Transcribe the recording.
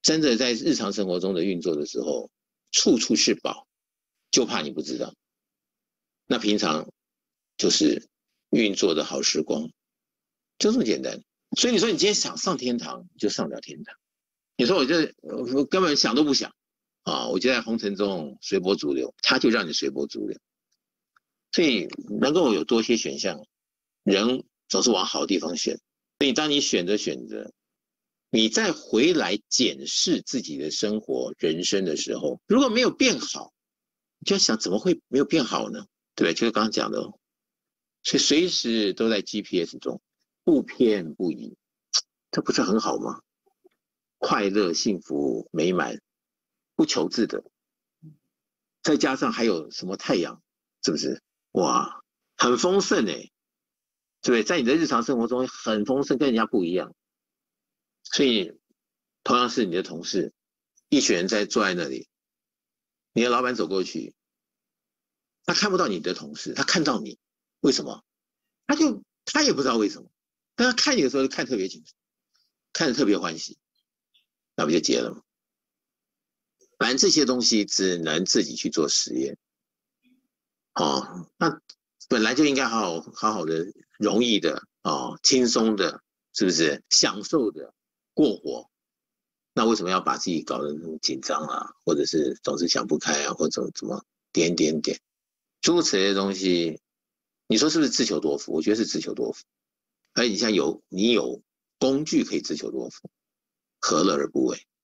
真的在日常生活中的运作的时候，处处是宝，就怕你不知道。那平常就是运作的好时光，就这么简单。所以你说你今天想上天堂，就上不了天堂。你说我根本想都不想啊，我就在红尘中随波逐流，他就让你随波逐流。所以能够有多些选项，人总是往好的地方选。所以当你选择，你再回来检视自己的生活、人生的时候，如果没有变好，你就要想怎么会没有变好呢？对，就是刚刚讲的，所以随时都在 GPS 中，不偏不倚，这不是很好吗？快乐、幸福、美满，不求自得，再加上还有什么太阳，是不是？哇，很丰盛哎，对不对？在你的日常生活中很丰盛，跟人家不一样。所以同样是你的同事，一群人在坐在那里，你的老板走过去，他看不到你的同事，他看到你，为什么？他也不知道为什么，但他看你的时候就看特别清楚，看得特别欢喜，那不就结了吗？反正这些东西只能自己去做实验。哦，那本来就应该好好的、容易的、哦，轻松的，是不是？享受的过活。那为什么要把自己搞得那么紧张啊？或者是总是想不开啊？或者怎么点，诸如此类的东西，你说是不是自求多福？我觉得是自求多福。而你像你有工具可以自求多福，何乐而不为？